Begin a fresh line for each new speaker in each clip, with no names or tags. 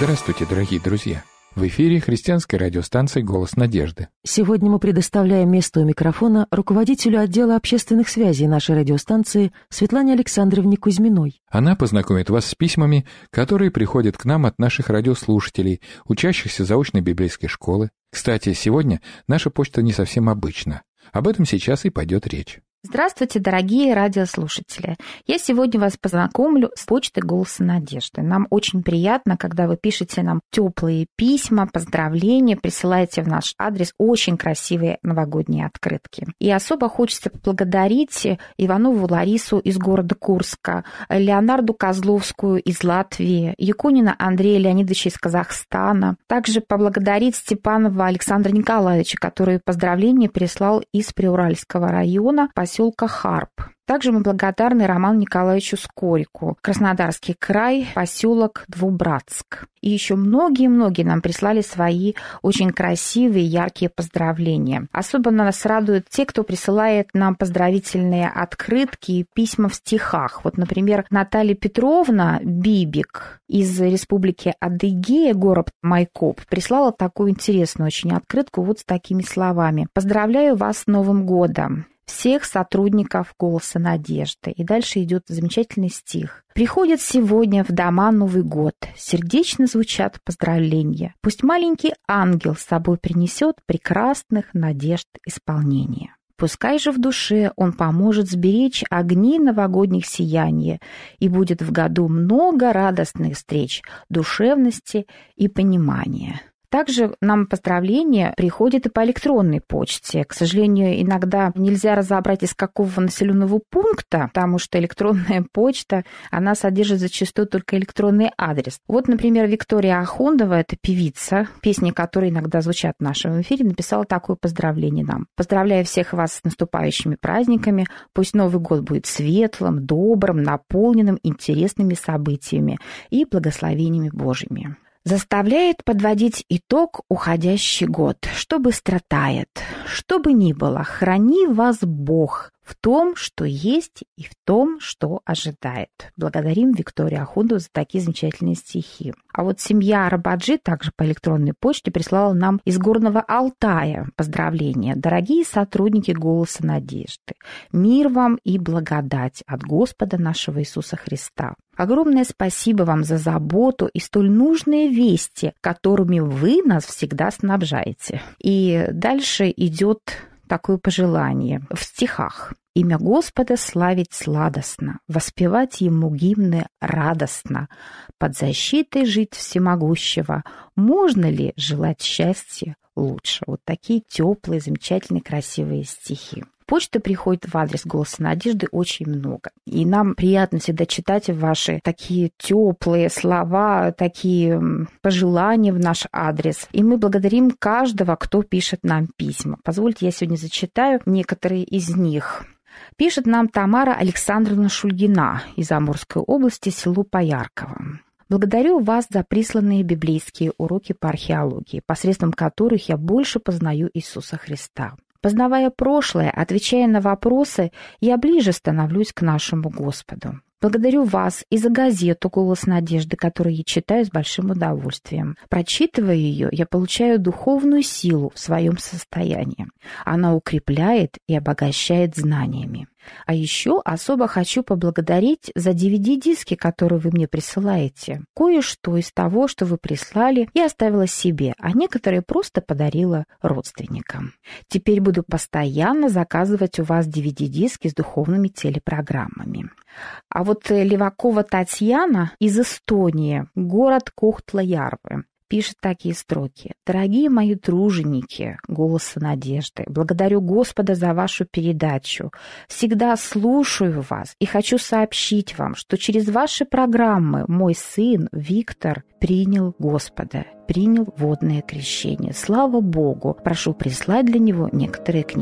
Здравствуйте, дорогие друзья! В эфире христианской радиостанции «Голос надежды».
Сегодня мы предоставляем место у микрофона руководителю отдела общественных связей нашей радиостанции Светлане Александровне Кузьминой.
Она познакомит вас с письмами, которые приходят к нам от наших радиослушателей, учащихся заочной библейской школы. Кстати, сегодня наша почта не совсем обычна. Об этом сейчас и пойдет речь.
Здравствуйте, дорогие радиослушатели! Я сегодня вас познакомлю с почтой «Голоса надежды». Нам очень приятно, когда вы пишете нам теплые письма, поздравления, присылаете в наш адрес очень красивые новогодние открытки. И особо хочется поблагодарить Иванову Ларису из города Курска, Леонарду Козловскую из Латвии, Якунина Андрея Леонидовича из Казахстана. Также поблагодарить Степанова Александра Николаевича, который поздравления прислал из Приуральского района, поселка Харп. Также мы благодарны Роману Николаевичу Скорику, Краснодарский край, поселок Двубратск. И еще многие-многие нам прислали свои очень красивые, яркие поздравления. Особенно нас радуют те, кто присылает нам поздравительные открытки и письма в стихах. Вот, например, Наталья Петровна Бибик из Республики Адыгея, город Майкоп, прислала такую интересную очень открытку вот с такими словами. «Поздравляю вас с Новым годом! Всех сотрудников «Голоса надежды». И дальше идет замечательный стих. «Приходит сегодня в дома Новый год, сердечно звучат поздравления. Пусть маленький ангел с собой принесет прекрасных надежд исполнения. Пускай же в душе он поможет сберечь огни новогодних сияния, и будет в году много радостных встреч, душевности и понимания». Также нам поздравления приходят и по электронной почте. К сожалению, иногда нельзя разобрать, из какого населенного пункта, потому что электронная почта, она содержит зачастую только электронный адрес. Вот, например, Виктория Ахундова, это певица, песни, которые иногда звучат в нашем эфире, написала такое поздравление нам. «Поздравляю всех вас с наступающими праздниками. Пусть Новый год будет светлым, добрым, наполненным интересными событиями и благословениями Божьими. Заставляет подводить итог уходящий год. Что быстро тает, что бы ни было, храни вас Бог в том, что есть, и в том, что ожидает». Благодарим Викторию Ахундову за такие замечательные стихи. А вот семья Арабаджи также по электронной почте прислала нам из Горного Алтая поздравления. «Дорогие сотрудники «Голоса надежды», мир вам и благодать от Господа нашего Иисуса Христа. Огромное спасибо вам за заботу и столь нужные вести, которыми вы нас всегда снабжаете». И дальше идет такое пожелание в стихах. «Имя Господа славить сладостно, воспевать Ему гимны радостно, под защитой жить всемогущего, можно ли желать счастья лучше?» Вот такие теплые, замечательные, красивые стихи. Почта приходит в адрес «Голоса надежды» очень много. И нам приятно всегда читать ваши такие теплые слова, такие пожелания в наш адрес. И мы благодарим каждого, кто пишет нам письма. Позвольте, я сегодня зачитаю некоторые из них. Пишет нам Тамара Александровна Шульгина из Амурской области, село Поярково. «Благодарю вас за присланные библейские уроки по археологии, посредством которых я больше познаю Иисуса Христа. Познавая прошлое, отвечая на вопросы, я ближе становлюсь к нашему Господу. Благодарю вас и за газету «Голос надежды», которую я читаю с большим удовольствием. Прочитывая ее, я получаю духовную силу в своем состоянии. Она укрепляет и обогащает знаниями. А еще особо хочу поблагодарить за DVD-диски, которые вы мне присылаете. Кое-что из того, что вы прислали, я оставила себе, а некоторые просто подарила родственникам. Теперь буду постоянно заказывать у вас DVD-диски с духовными телепрограммами». А вот Левакова Татьяна из Эстонии, город Кохтла-Ярвы, пишет такие строки. «Дорогие мои труженики «Голоса надежды», благодарю Господа за вашу передачу. Всегда слушаю вас и хочу сообщить вам, что через ваши программы мой сын Виктор принял Господа, принял водное крещение. Слава Богу! Прошу прислать для него некоторые книги.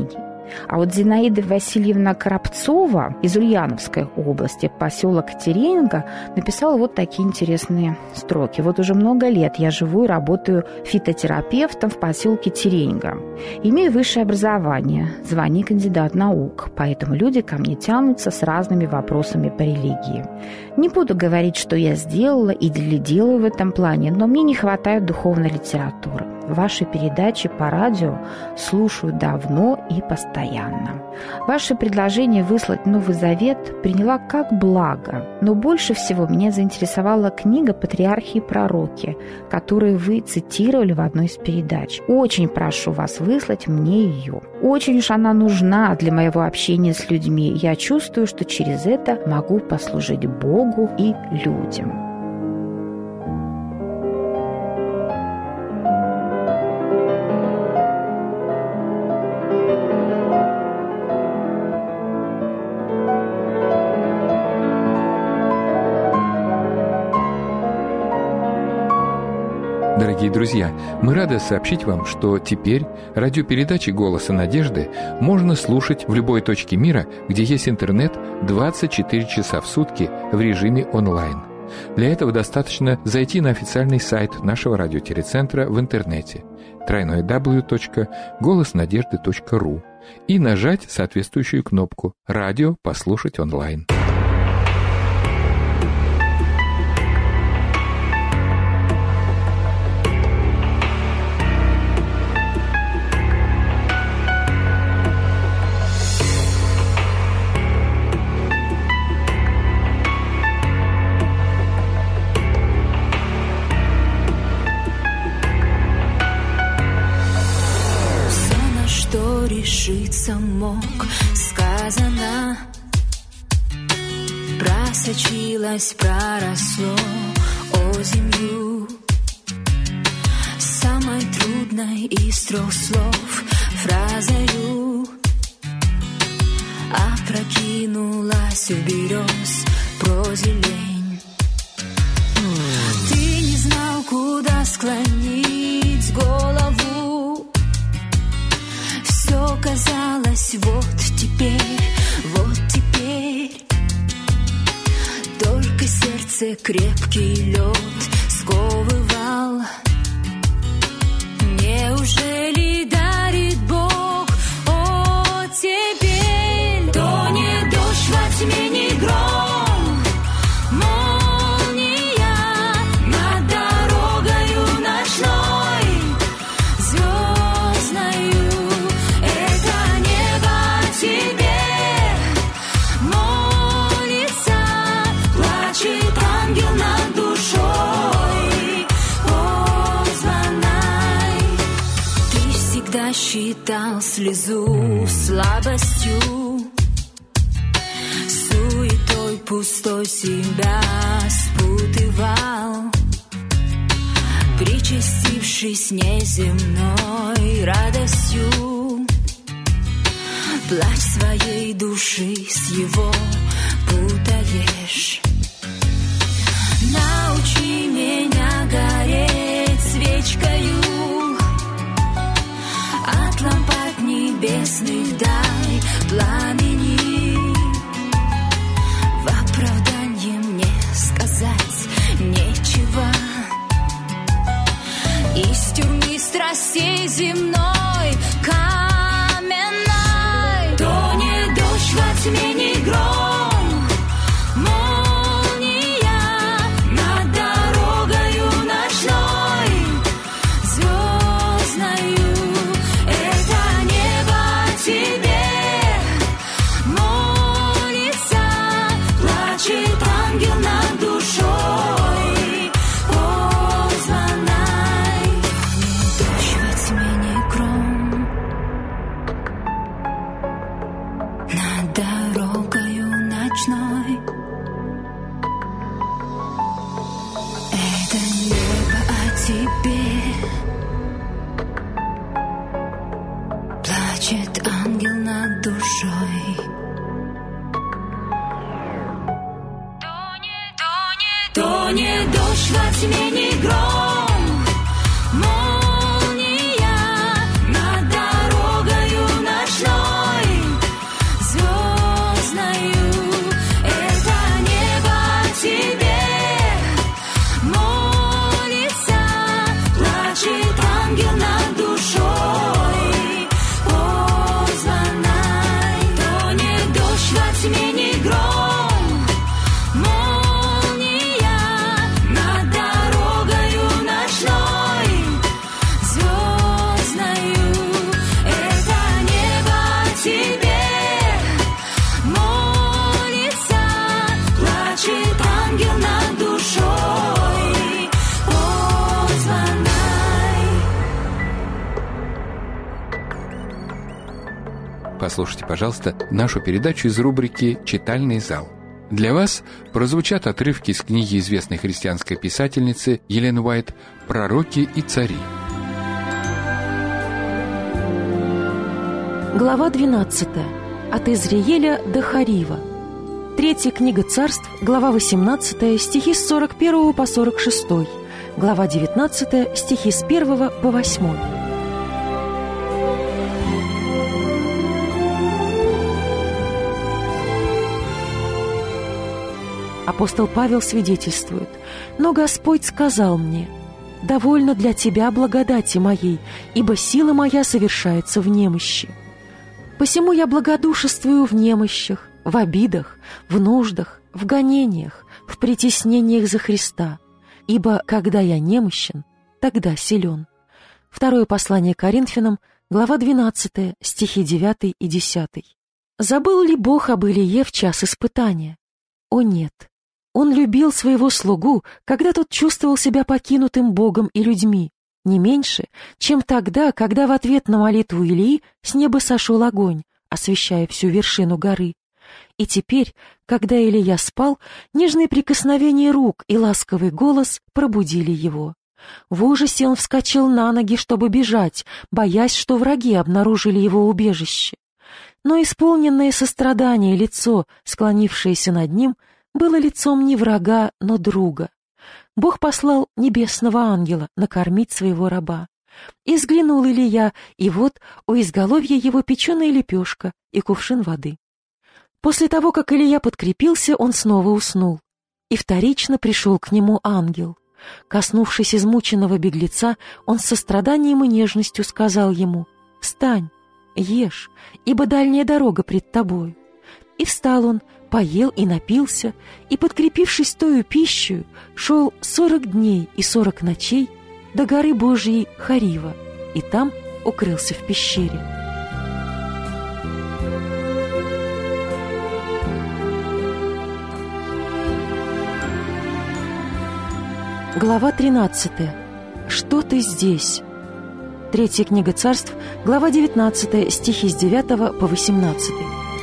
А вот Зинаида Васильевна Коробцова из Ульяновской области, поселок Теренга, написала вот такие интересные строки. Вот уже много лет я живу и работаю фитотерапевтом в поселке Теренга. Имею высшее образование, звание кандидат наук, поэтому люди ко мне тянутся с разными вопросами по религии. Не буду говорить, что я сделала или делаю в этом плане, но мне не хватает духовной литературы. Ваши передачи по радио слушаю давно и постоянно. Ваше предложение выслать Новый Завет приняла как благо, но больше всего меня заинтересовала книга «Патриархи и пророки», которую вы цитировали в одной из передач. Очень прошу вас выслать мне ее. Очень уж она нужна для моего общения с людьми. Я чувствую, что через это могу послужить Богу и людям.
Дорогие друзья, мы рады сообщить вам, что теперь радиопередачи «Голоса надежды» можно слушать в любой точке мира, где есть интернет 24 часа в сутки в режиме онлайн. Для этого достаточно зайти на официальный сайт нашего радиотелецентра в интернете www.голоснадежды.ру и нажать соответствующую кнопку «Радио послушать онлайн».
Решиться мог, сказано, просочилось, проросло озимью. Самой трудной из 3 слов фразою опрокинулась в берез прозелень. Ты не знал, куда склонить голову. Все казалось вот теперь. Только сердце крепкий лед сковывал. Неужели дарит Бог оттепель? То не дождь во тьме, не гром, молния над дорогою ночной, звездною. Это небо тебе молится, плачет ангел над душой. Позвонай. Ты всегда считал слезу слабостью, суетой пустой себя спутывал, причастившись неземной радостью. Плач своей души с его путаешь. Научи меня гореть свечкою, от лампад небесных дай пламени. В оправданье мне сказать нечего. Из тюрьмы страстей земной каменной. То не дождь во тьме, не гром, молния над дорогою ночной, звездною. Это небо тебе молится, плачет ангел над душой. Позвонай. Дождь во тьме, не гром, над дорогою ночной. Это небо о тебе, плачет ангел над душой. То не дождь во тьме, не гром, молния над дорогою ночной,
послушайте, пожалуйста, нашу передачу из рубрики «Читальный зал». Для вас прозвучат отрывки из книги известной христианской писательницы Елены Уайт «Пророки и цари».
Глава 12. От Изриеля до Харива. Третья книга Царств, глава 18, стихи с 41 по 46, глава 19, стихи с 1 по 8. Апостол Павел свидетельствует: «Но Господь сказал мне: довольно для тебя благодати моей, ибо сила моя совершается в немощи. Посему я благодушествую в немощах, в обидах, в нуждах, в гонениях, в притеснениях за Христа, ибо когда я немощен, тогда силен». Второе послание Коринфянам, глава 12, стихи 9 и 10. Забыл ли Бог об Илие в час испытания? О нет! Он любил своего слугу, когда тот чувствовал себя покинутым Богом и людьми, не меньше, чем тогда, когда в ответ на молитву Илии с неба сошел огонь, освещая всю вершину горы. И теперь, когда Илия спал, нежные прикосновения рук и ласковый голос пробудили его. В ужасе он вскочил на ноги, чтобы бежать, боясь, что враги обнаружили его убежище. Но исполненное сострадание лицо, склонившееся над ним, было лицом не врага, но друга. Бог послал небесного ангела накормить своего раба. И взглянул Илия, и вот у изголовья его печеная лепешка и кувшин воды. После того, как Илия подкрепился, он снова уснул. И вторично пришел к нему ангел. Коснувшись измученного беглеца, он с состраданием и нежностью сказал ему: «Встань, ешь, ибо дальняя дорога пред тобою». И встал он, поел и напился, и, подкрепившись тою пищей, шел 40 дней и 40 ночей до горы Божией Харива, и там укрылся в пещере. Глава 13. Что ты здесь? Третья книга Царств, глава 19, стихи с 9 по 18.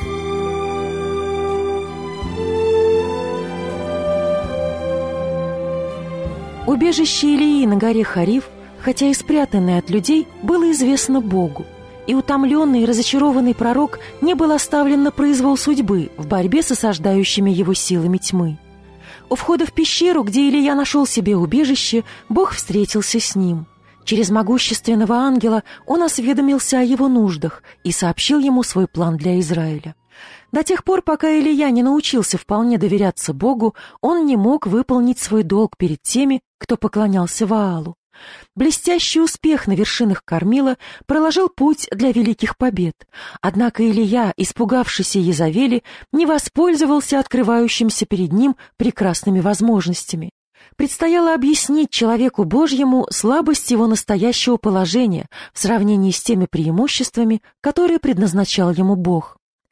Убежище Илии на горе Харив, хотя и спрятанное от людей, было известно Богу, и утомленный и разочарованный пророк не был оставлен на произвол судьбы в борьбе с осаждающими его силами тьмы. У входа в пещеру, где Илия нашел себе убежище, Бог встретился с ним. Через могущественного ангела он осведомился о его нуждах и сообщил ему свой план для Израиля. До тех пор, пока Илия не научился вполне доверяться Богу, он не мог выполнить свой долг перед теми, кто поклонялся Ваалу. Блестящий успех на вершинах Кармила проложил путь для великих побед. Однако Илия, испугавшийся Иезавели, не воспользовался открывающимся перед ним прекрасными возможностями. Предстояло объяснить человеку Божьему слабость его настоящего положения в сравнении с теми преимуществами, которые предназначал ему Бог.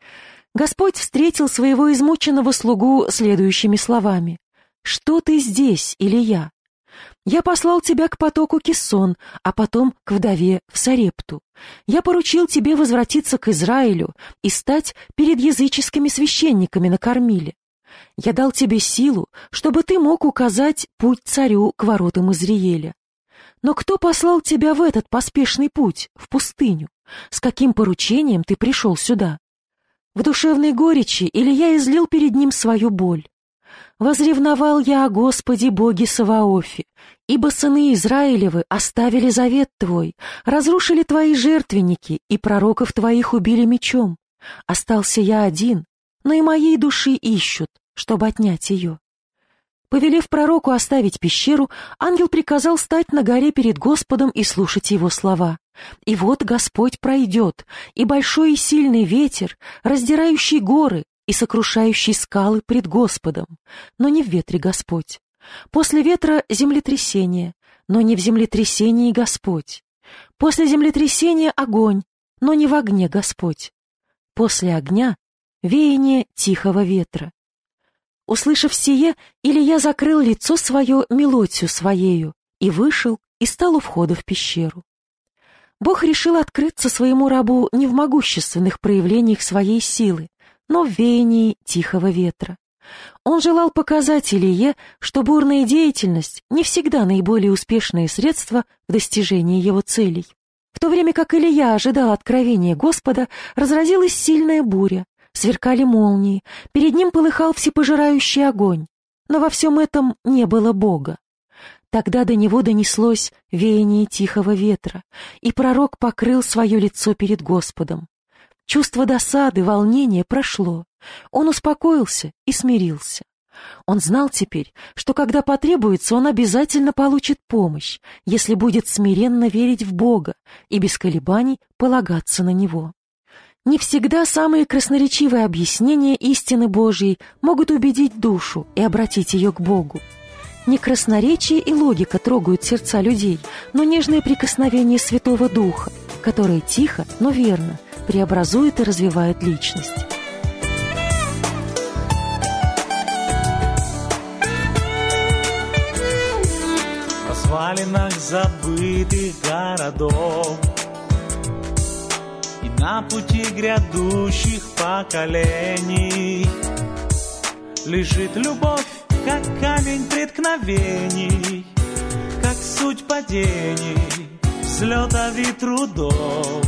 Господь встретил своего измученного слугу следующими словами: «Что ты здесь, Илия? Я послал тебя к потоку Кисон, а потом к вдове в Сарепту. Я поручил тебе возвратиться к Израилю и стать перед языческими священниками на Кармиле. Я дал тебе силу, чтобы ты мог указать путь царю к воротам Изриеля. Но кто послал тебя в этот поспешный путь, в пустыню? С каким поручением ты пришел сюда?» В душевной горечи Илия излил перед ним свою боль. «Возревновал я о Господе Боге Саваофе, ибо сыны Израилевы оставили завет твой, разрушили твои жертвенники, и пророков твоих убили мечом. Остался я один, но и моей души ищут, чтобы отнять ее». Повелев пророку оставить пещеру, ангел приказал стать на горе перед Господом и слушать его слова. И вот Господь пройдет, и большой и сильный ветер, раздирающий горы и сокрушающий скалы пред Господом, но не в ветре Господь. После ветра землетрясение, но не в землетрясении Господь. После землетрясения огонь, но не в огне Господь. После огня веяние тихого ветра. Услышав сие, Илия закрыл лицо свое мелотью своею и вышел и стал у входа в пещеру. Бог решил открыться своему рабу не в могущественных проявлениях своей силы, но в веянии тихого ветра. Он желал показать Илие, что бурная деятельность не всегда наиболее успешное средство в достижении его целей. В то время как Илия ожидал откровения Господа, разразилась сильная буря, сверкали молнии, перед ним полыхал всепожирающий огонь, но во всем этом не было Бога. Тогда до него донеслось веяние тихого ветра, и пророк покрыл свое лицо перед Господом. Чувство досады, волнения прошло. Он успокоился и смирился. Он знал теперь, что когда потребуется, он обязательно получит помощь, если будет смиренно верить в Бога и без колебаний полагаться на Него. Не всегда самые красноречивые объяснения истины Божьей могут убедить душу и обратить ее к Богу. Не красноречие и логика трогают сердца людей, но нежное прикосновение Святого Духа, которое тихо, но верно преобразует и развивает личность.
В развалинах забытых городов и на пути грядущих поколений лежит любовь, как камень преткновений, как суть падений, взлетов и трудов.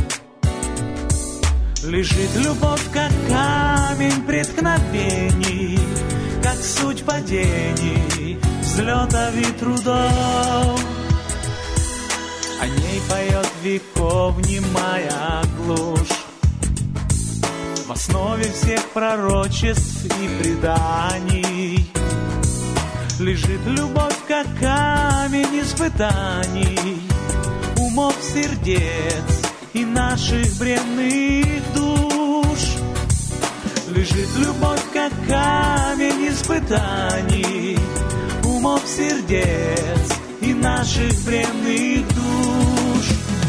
Лежит любовь, как камень преткновений, как суть падений, взлетов и трудов. О ней поет веков немая глушь, в основе всех пророчеств и преданий. Лежит любовь, как камень испытаний, умов сердец и наших бренных душ. Лежит любовь, как камень испытаний, умов сердец и наших бренных душ.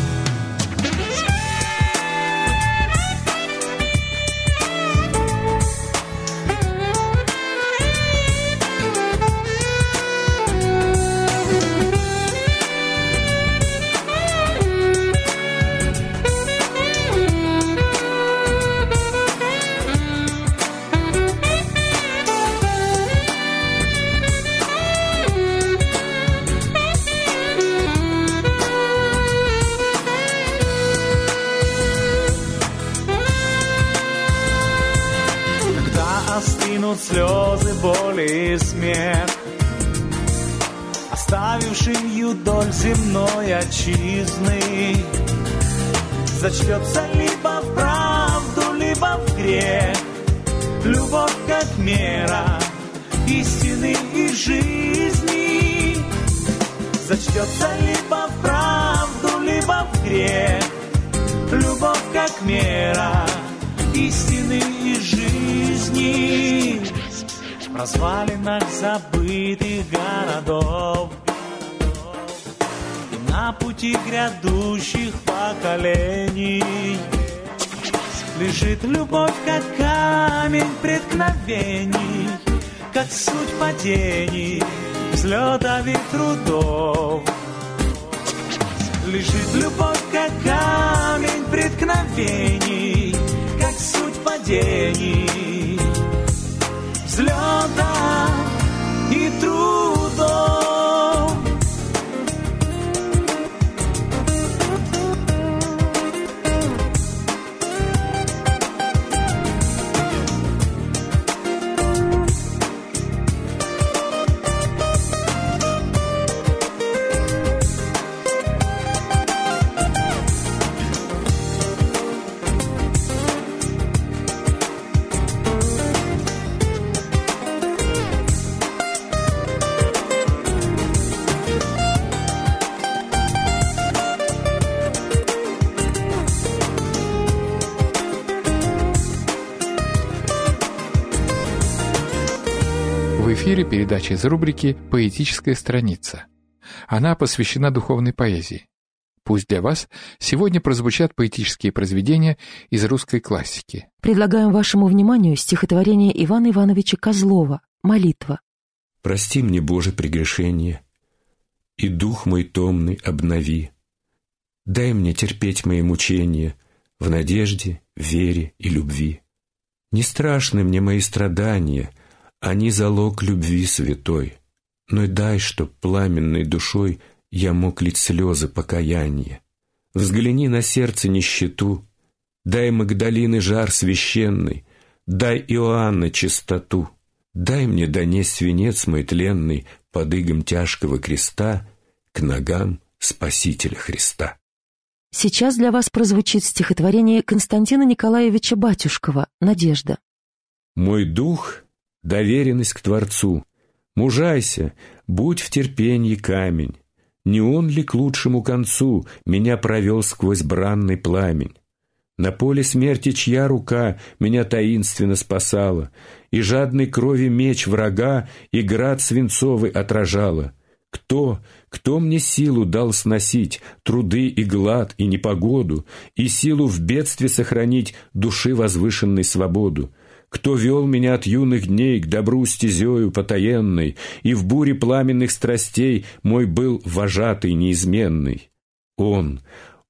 Слезы, боли и смех, оставивший доль земной отчизны, зачтется либо в правду, либо в грех. Любовь как мера истины и жизни, зачтется либо в правду, либо в грех. Любовь как мера истины и жизни. В развалинах забытых городов и на пути грядущих поколений лежит любовь, как камень преткновений, как суть падений, взлетов и трудов. Лежит любовь, как камень преткновений, как суть падений, взлетов и трудов.
В эфире передача из рубрики «Поэтическая страница». Она посвящена духовной поэзии. Пусть для вас сегодня прозвучат поэтические произведения из русской классики.
Предлагаем вашему вниманию стихотворение Ивана Ивановича Козлова «Молитва».
«Прости мне, Боже, прегрешение, и дух мой томный обнови. Дай мне терпеть мои мучения в надежде, вере и любви. Не страшны мне мои страдания, они залог любви святой. Но дай, чтоб пламенной душой я мог лить слезы покаяния. Взгляни на сердце нищету, дай Магдалины жар священный, дай Иоанна чистоту. Дай мне донесть венец мой тленный под игом тяжкого креста к ногам Спасителя Христа.
Сейчас для вас прозвучит стихотворение Константина Николаевича Батюшкова «Надежда».
Мой дух — доверенность к Творцу. Мужайся, будь в терпенье камень. Не он ли к лучшему концу меня провел сквозь бранный пламень? На поле смерти чья рука меня таинственно спасала, и жадной крови меч врага и град свинцовый отражала? Кто мне силу дал сносить труды и глад и непогоду, и силу в бедстве сохранить души возвышенной свободу? Кто вел меня от юных дней к добру стезею потаенной, и в буре пламенных страстей мой был вожатый неизменный? Он,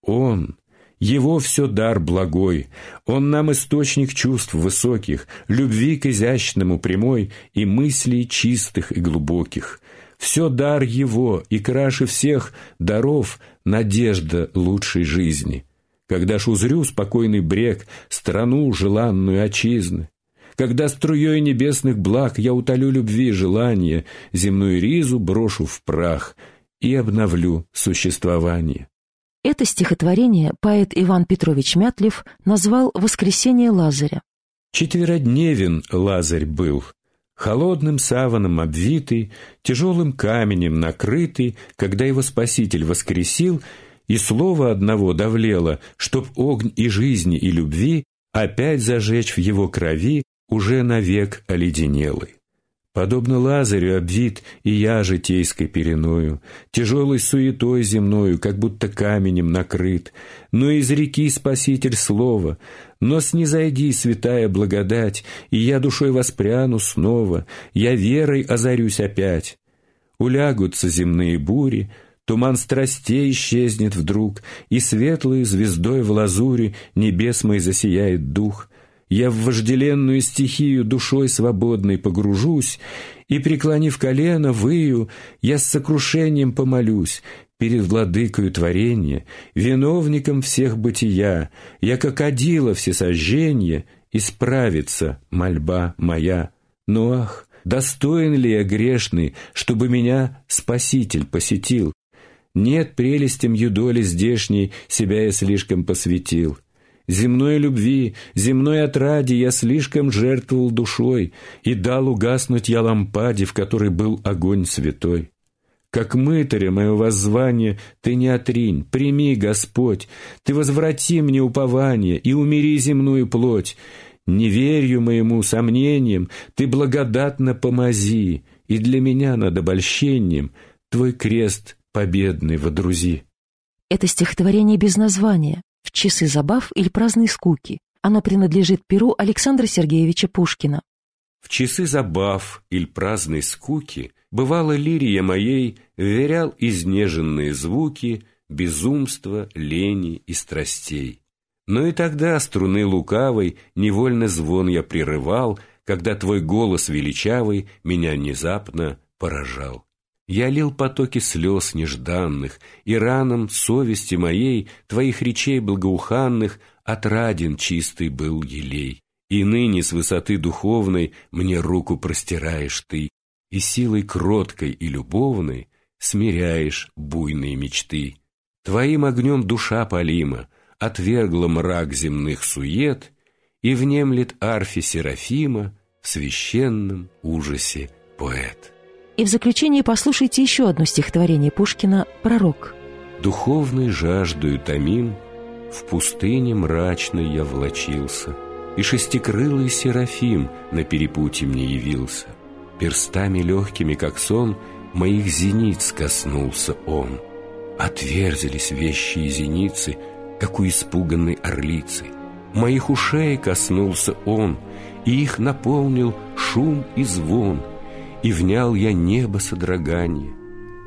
его все дар благой, он нам источник чувств высоких, любви к изящному прямой и мыслей чистых и глубоких. Все дар его, и краше всех даров надежда лучшей жизни. Когда ж узрю спокойный брег, страну желанную отчизны, когда струей небесных благ я утолю любви желание, земную ризу брошу в прах и обновлю существование.
Это стихотворение поэт Иван Петрович Мятлев назвал «Воскресение Лазаря».
Четверодневен Лазарь был, холодным саваном обвитый, тяжелым каменем накрытый, когда его Спаситель воскресил, и слово одного довлело, чтоб огонь и жизни, и любви опять зажечь в его крови уже навек оледенелый. Подобно Лазарю обвит и я житейской пеленою, тяжелой суетой земною, как будто каменем накрыт. Но из реки Спаситель слова, но снизойди, святая благодать, и я душой воспряну снова, я верой озарюсь опять. Улягутся земные бури, туман страстей исчезнет вдруг, и светлой звездой в лазуре небес мой засияет дух. Я в вожделенную стихию душой свободной погружусь, и, преклонив колено, выю, я с сокрушением помолюсь перед владыкою творения, виновником всех бытия, я как одила всесожженье, исправится мольба моя. Но ах, достоин ли я грешный, чтобы меня Спаситель посетил? Нет, прелестям юдоли здешней себя я слишком посвятил. Земной любви, земной отраде я слишком жертвовал душой, и дал угаснуть я лампаде, в которой был огонь святой. Как мытаря мое воззвание ты не отринь, прими, Господь, ты возврати мне упование и умири земную плоть. Неверию моему, сомнением, ты благодатно помози, и для меня над обольщением твой крест победный водрузи.
Это стихотворение без названия, в часы забав или праздной скуки. Оно принадлежит перу Александра Сергеевича Пушкина.
В часы забав или праздной скуки бывало лирия моей вверял изнеженные звуки безумства, лени и страстей. Но и тогда струны лукавой невольно звон я прерывал, когда твой голос величавый меня внезапно поражал. Я лил потоки слез нежданных, и ранам совести моей твоих речей благоуханных отраден чистый был елей. И ныне с высоты духовной мне руку простираешь ты, и силой кроткой и любовной смиряешь буйные мечты. Твоим огнем душа палима, отвергла мрак земных сует, и внемлет арфе Серафима в священном ужасе поэт.
И в заключение послушайте еще одно стихотворение Пушкина «Пророк».
Духовной жаждою томим, в пустыне мрачной я влачился, и шестикрылый Серафим на перепутье мне явился. Перстами легкими, как сон, моих зениц коснулся он. Отверзились вещие зеницы, как у испуганной орлицы. Моих ушей коснулся он, и их наполнил шум и звон, и внял я небо содрогание.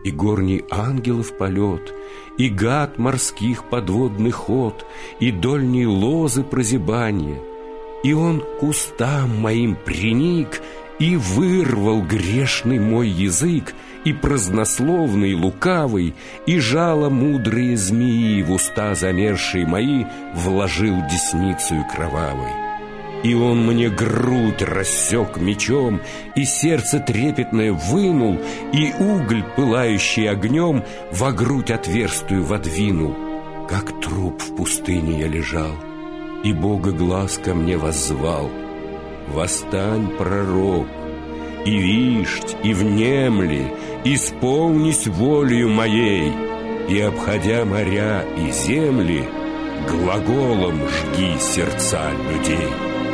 и горний ангелов полет, и гад морских подводный ход, и дольней лозы прозябание. И он к кустам моим приник, и вырвал грешный мой язык, и празднословный, лукавый, и жало мудрые змеи в уста замерзшие мои вложил десницею кровавой. И он мне грудь рассек мечом, и сердце трепетное вынул, и уголь, пылающий огнем, во грудь отверстую водвинул. Как труп в пустыне я лежал, и Бога глаз ко мне воззвал: «Восстань, пророк, и вишть, и внемли, исполнись волею моей, и, обходя моря и земли, глаголом жги сердца людей».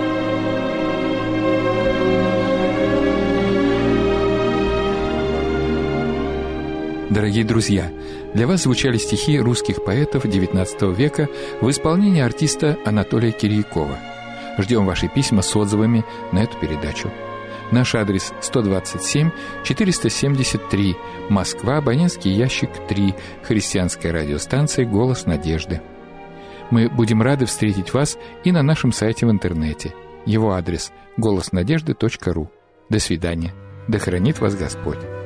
Дорогие друзья, для вас звучали стихи русских поэтов XIX века в исполнении артиста Анатолия Кирьякова. Ждем ваши письма с отзывами на эту передачу. Наш адрес 127-473, Москва, абонентский ящик 3, христианская радиостанция «Голос надежды». Мы будем рады встретить вас и на нашем сайте в интернете. Его адрес голоснадежды.ру. До свидания. Да хранит вас Господь.